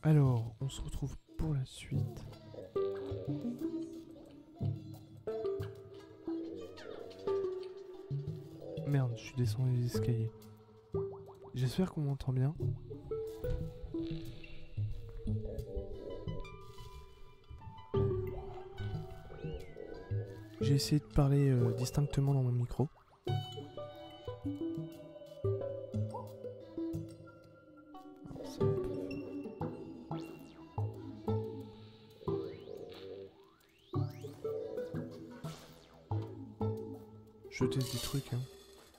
Alors, on se retrouve pour la suite. Merde, je suis descendu les escaliers. J'espère qu'on m'entend bien. J'ai essayé de parler distinctement dans mon micro. Alors, ça, on peut Je teste des trucs, hein.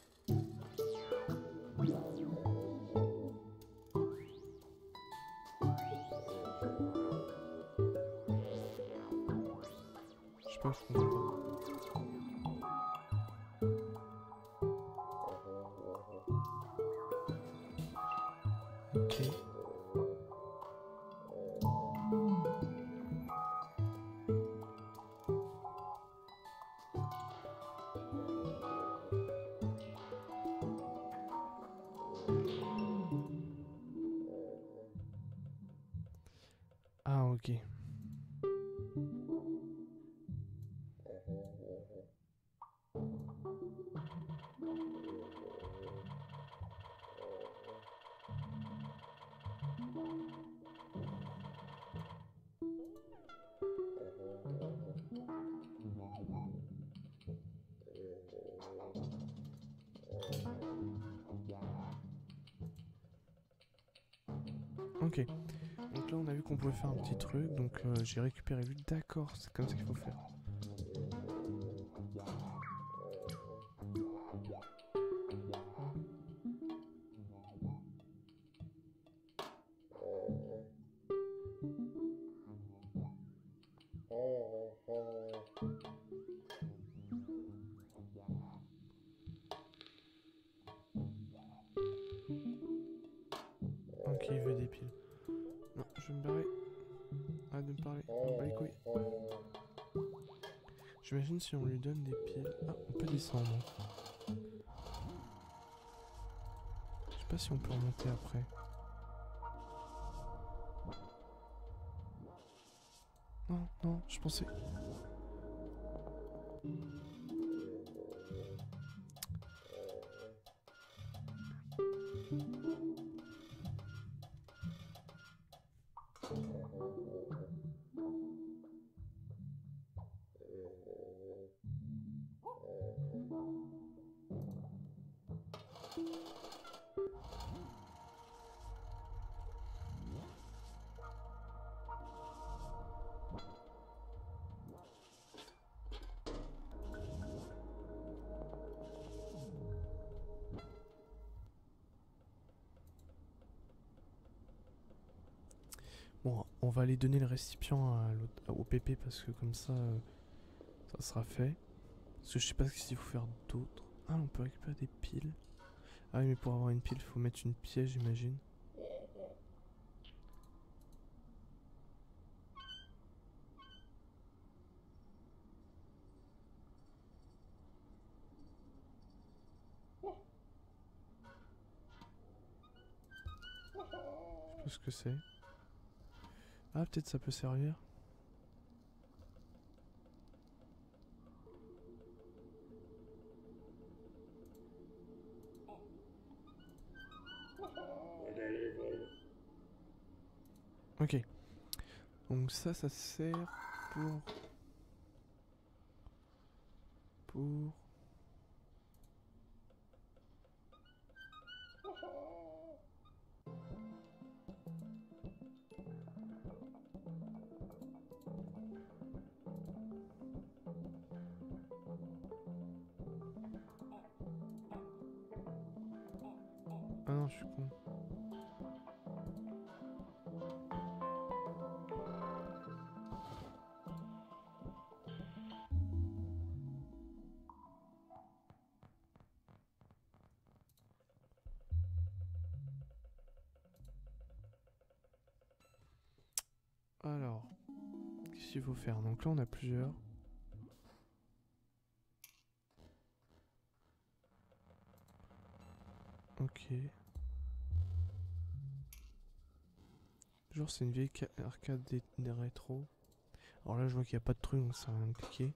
Je sais pas, je comprends pas. Ok. Ah, ok. Ok. Donc là, on a vu qu'on pouvait faire un petit truc, donc j'ai récupéré lui. D'accord, c'est comme ça qu'il faut faire. Ok, il veut des piles. Non, je vais me barrer. Arrête de me parler. On bat les couilles. J'imagine si on lui donne des piles. Ah, on peut descendre. Je sais pas si on peut remonter après. Non, non, je pensais. Bon, on va aller donner le récipient au PP parce que comme ça, ça sera fait. Parce que je sais pas ce qu'il faut faire d'autre. Ah, on peut récupérer des piles. Ah oui, mais pour avoir une pile, il faut mettre une pièce, j'imagine. Je sais pas ce que c'est. Ah, peut-être ça peut servir. Ok. Donc ça sert pour... Pour... Ah non, je suis con. Alors, qu'est-ce qu'il faut faire? Donc là, on a plusieurs. Ok. Genre c'est une vieille arcade des rétros. Alors là je vois qu'il n'y a pas de truc donc ça va rien cliquer.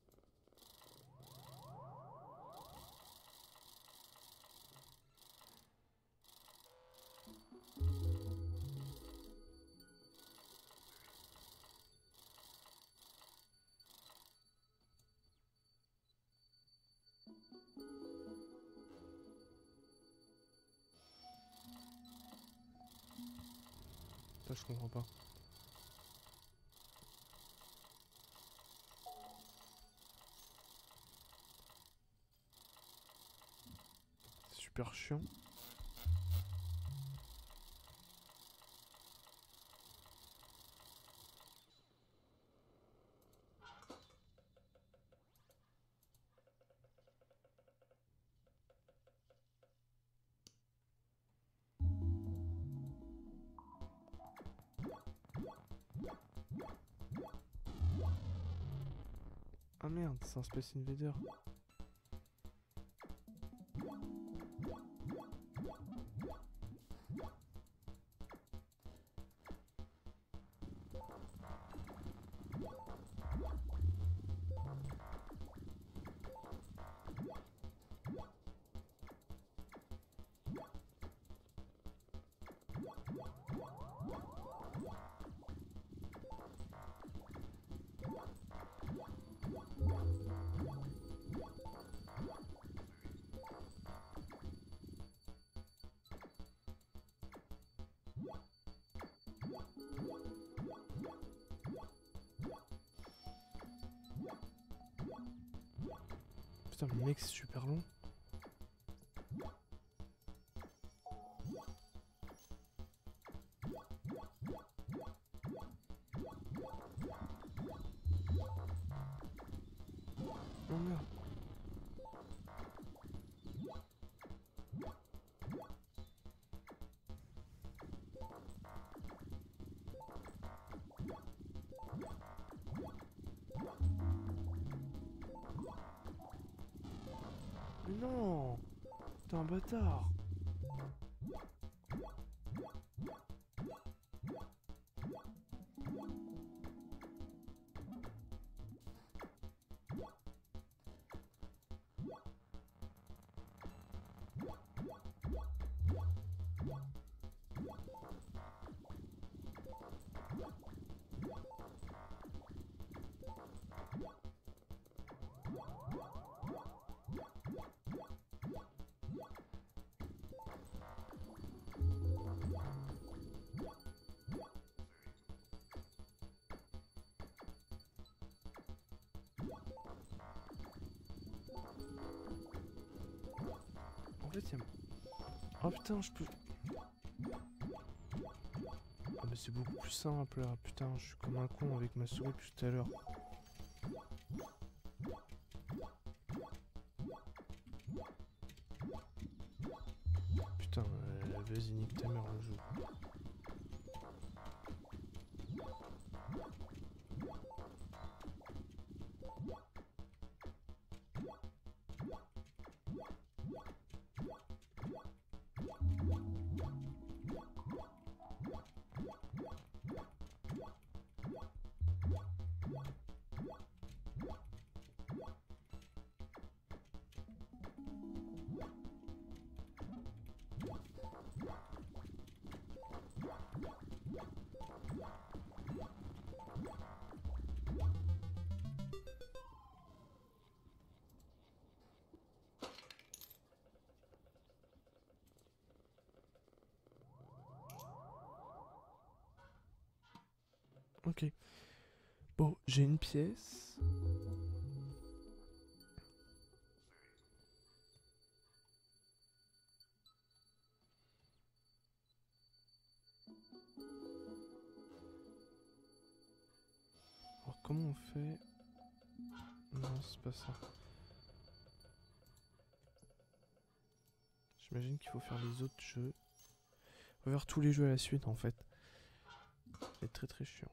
Ça je comprends pas. C'est super chiant. Ah merde, c'est un Space Invader. Putain, mais mec, c'est super long. Oh merde. Mais non! T'es un bâtard! En fait, il y a... Oh putain, je peux... Ah mais c'est beaucoup plus simple là. Putain, je suis comme un con avec ma souris depuis tout à l'heure. Putain, vas-y, nique ta mère le jeu. Ok. Bon, j'ai une pièce. Alors comment on fait? Non, c'est pas ça. J'imagine qu'il faut faire les autres jeux. On va faire tous les jeux à la suite en fait. C'est très très chiant.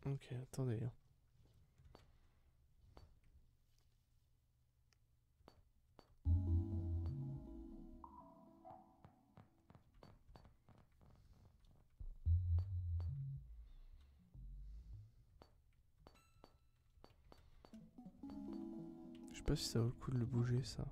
Ok, attendez, hein. Je sais pas si ça vaut le coup de le bouger, ça.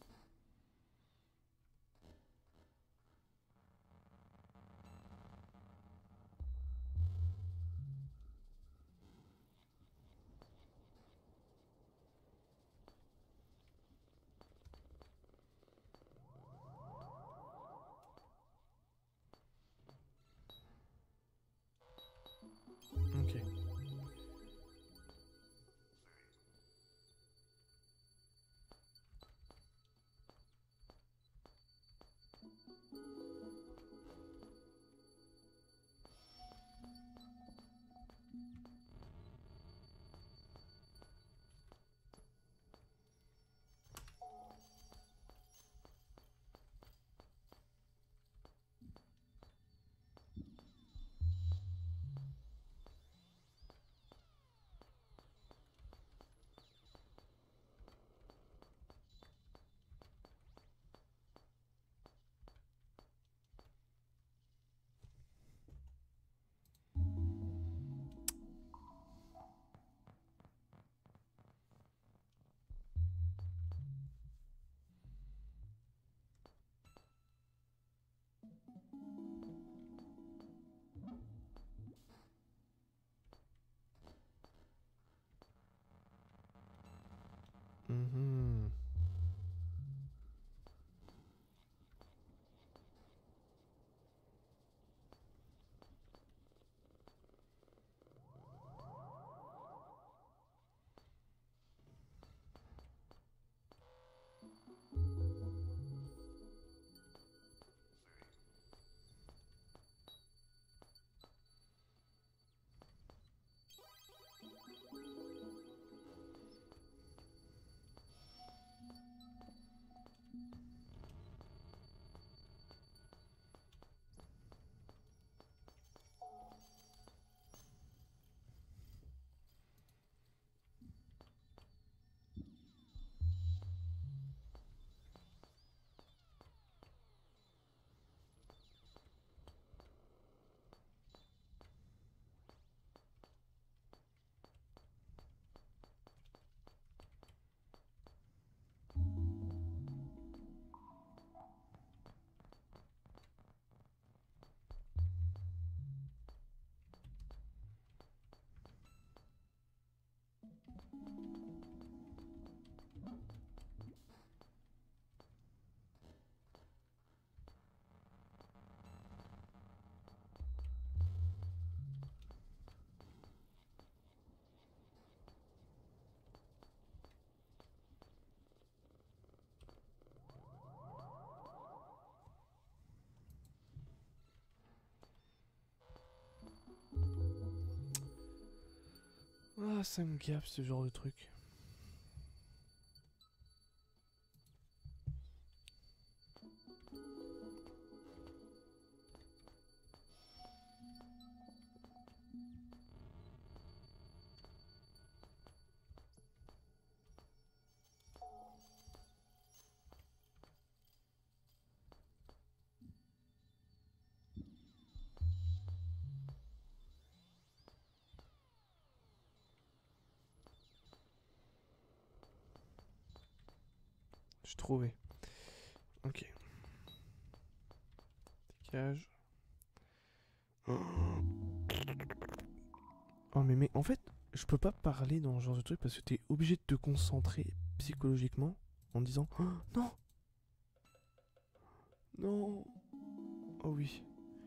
Ok. Mhm. Ah, ça me gaffe ce genre de truc. J'ai trouvé. Ok. Cage. Oh mais en fait, je peux pas parler dans ce genre de truc parce que t'es obligé de te concentrer psychologiquement en disant oh, non, non. Oh oui.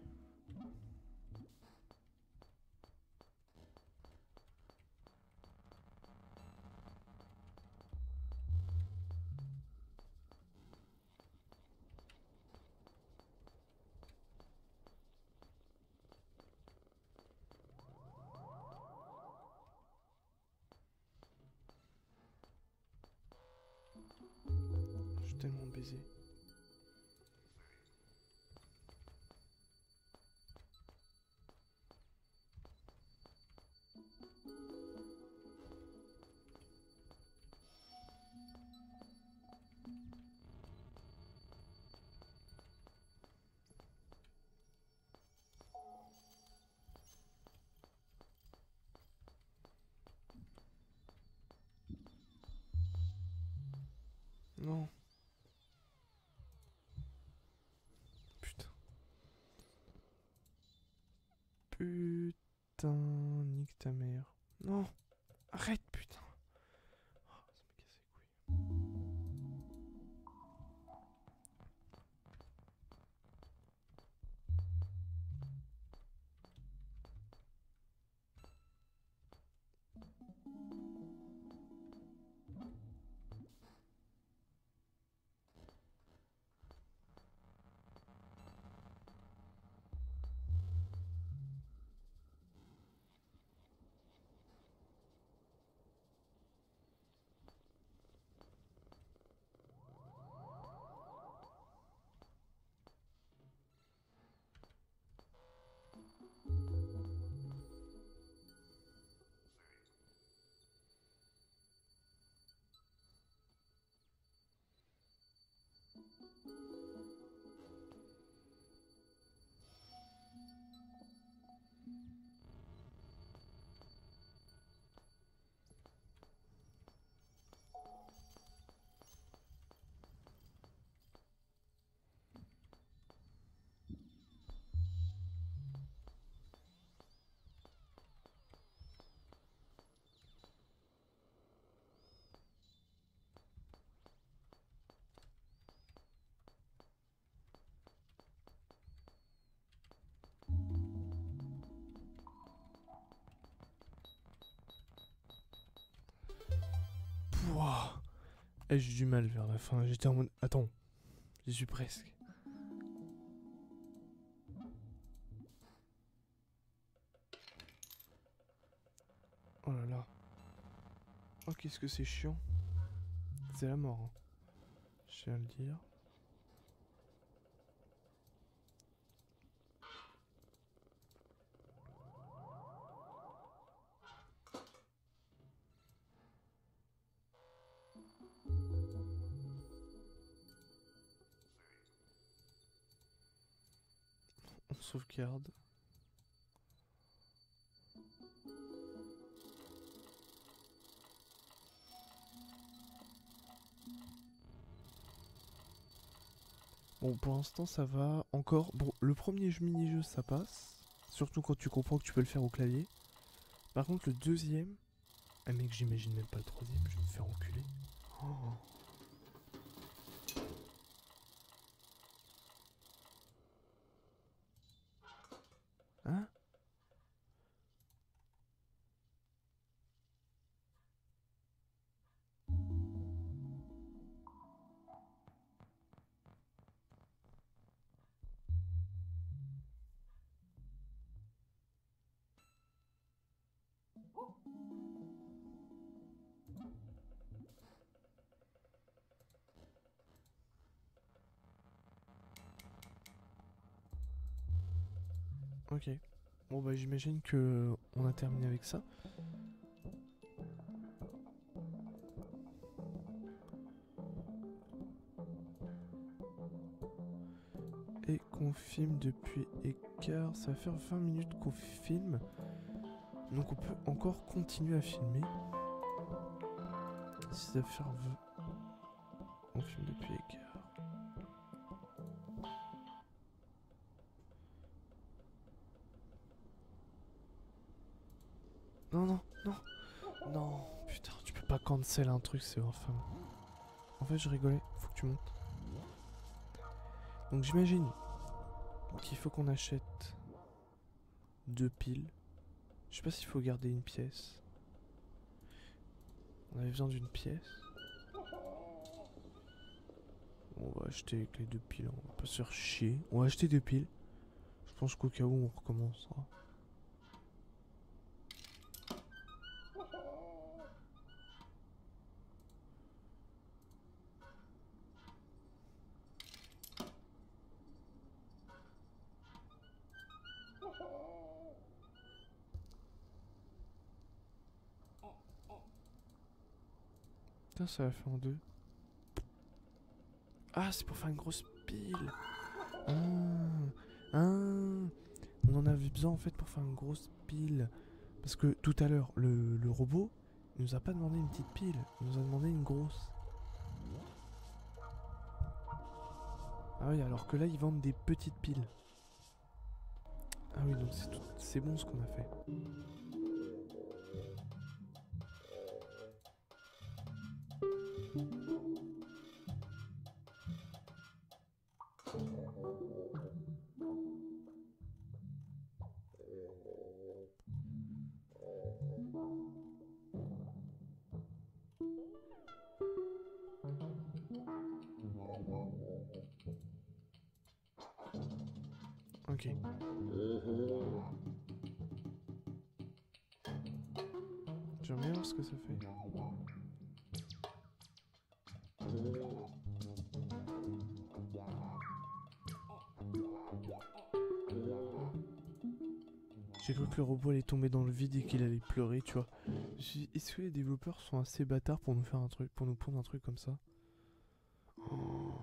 Je suis tellement baisé. putain, nique ta mère. Non, arrête, putain. Oh, ça me casse les couilles. Pouah. Eh, j'ai du mal vers la fin. J'étais en mode. Attends, j'y suis presque. Oh là là. Oh, qu'est-ce que c'est chiant. C'est la mort, hein. Je tiens à le dire. On sauvegarde. Bon, pour l'instant, ça va encore. Bon, le premier mini-jeu, ça passe. Surtout quand tu comprends que tu peux le faire au clavier. Par contre, le deuxième. Ah, mec, j'imagine même pas le troisième. Je vais me faire enculer. Oh. Hein? Ok. Bon, bah, j'imagine que on a terminé avec ça. Et qu'on filme depuis écart. Ça va faire 20 minutes qu'on filme. Donc on peut encore continuer à filmer. Si ça va faire 20... On filme depuis écart. Non, non, non. Non, putain, tu peux pas cancel un truc, c'est infâme. En fait, je rigolais. Faut que tu montes. Donc j'imagine qu'il faut qu'on achète 2 piles. Je sais pas s'il faut garder une pièce. On avait besoin d'une pièce. On va acheter avec les 2 piles, on va pas se faire chier. On va acheter 2 piles. Je pense qu'au cas où on recommencera. Putain, ça va faire en 2. Ah, c'est pour faire une grosse pile. Ah, ah. On en avait besoin en fait pour faire une grosse pile. Parce que tout à l'heure, le robot, il nous a pas demandé une petite pile, il nous a demandé une grosse. Ah oui, alors que là, ils vendent des petites piles. Ah oui, donc c'est bon ce qu'on a fait. Ok. J'aimerais bien voir ce que ça fait. J'ai cru que le robot allait tomber dans le vide et qu'il allait pleurer, tu vois. Est-ce que les développeurs sont assez bâtards pour nous faire un truc, pour nous pondre un truc comme ça? Oh.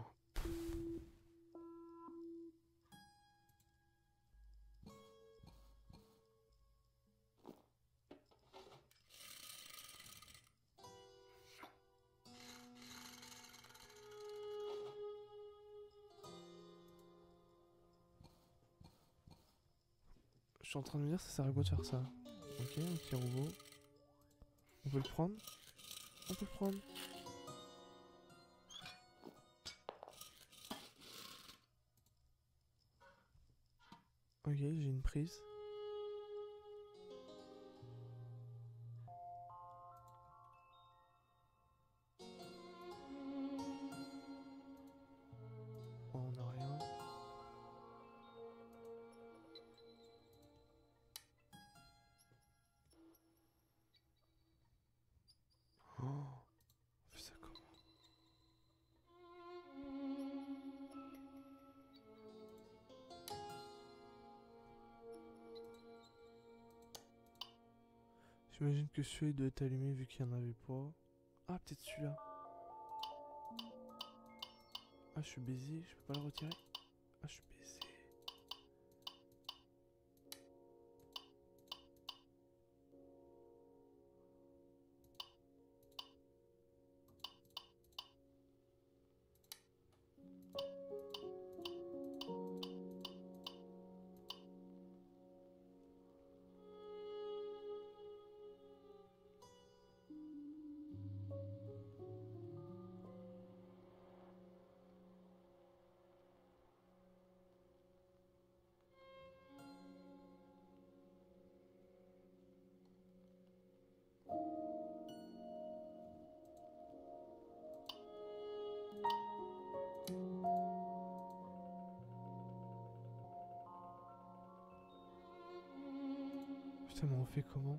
Je suis en train de me dire, ça sert à quoi de faire ça? Ok, un petit robot. On peut le prendre? On peut le prendre. Ok, j'ai une prise. Oh, on n'a rien. Oh, on fait ça comment? J'imagine que celui-là doit être allumé vu qu'il n'y en avait pas. Ah, peut-être celui-là. Ah, je suis baisé, je peux pas le retirer. Ah, je suis baisé. Putain, mais on fait comment?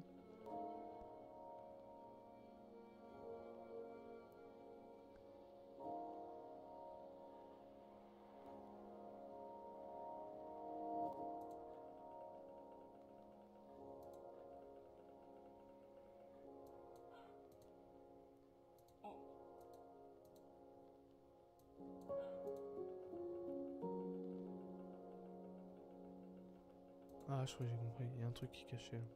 Ah, je crois que j'ai compris. Il y a un truc qui est caché là.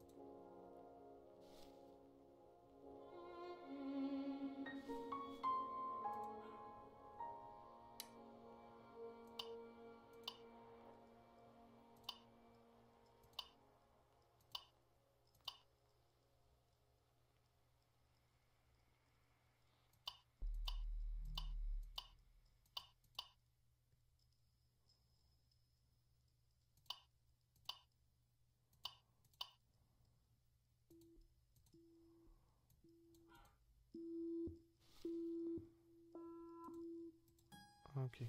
Ah, ok.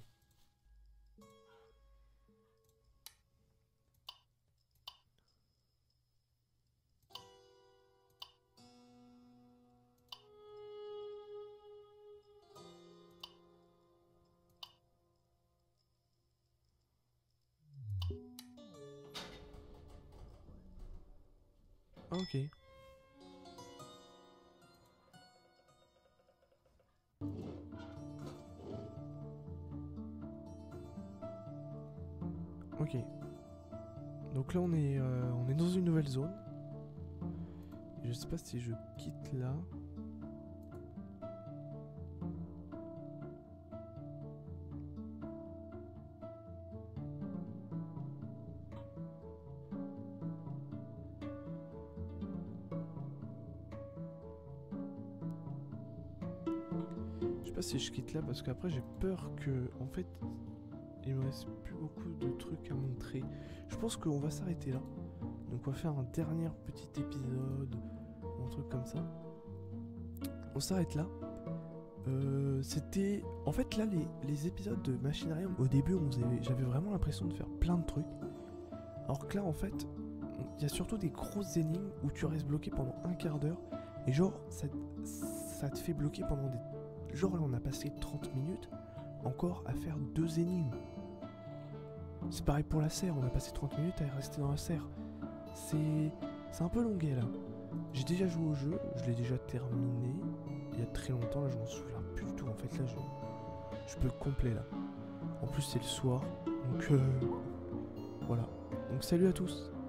Ah, ok. Ok. Donc là, on est dans une nouvelle zone. Et je sais pas si je quitte là. sais pas si je quitte là parce qu'après j'ai peur que, en fait, il me reste plus beaucoup de trucs à montrer. Je pense qu'on va s'arrêter là. Donc on va faire un dernier petit épisode, ou un truc comme ça. On s'arrête là. C'était... En fait là, les épisodes de Machinarium, au début, j'avais vraiment l'impression de faire plein de trucs. Alors que là, en fait, il y a surtout des grosses énigmes où tu restes bloqué pendant un quart d'heure. Et genre, ça te fait bloquer pendant des... Genre là, on a passé 30 minutes encore à faire 2 énigmes. C'est pareil pour la serre, on a passé 30 minutes à rester dans la serre. C'est un peu longuet là. J'ai déjà joué au jeu, je l'ai déjà terminé il y a très longtemps, là je m'en souviens plus du tout. En fait là je peux le complet là. En plus c'est le soir, donc voilà. Donc salut à tous.